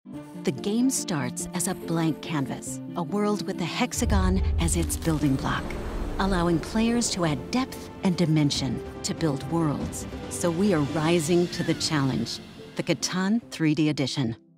The game starts as a blank canvas, a world with the hexagon as its building block, allowing players to add depth and dimension to build worlds. So we are rising to the challenge, the Catan 3D edition.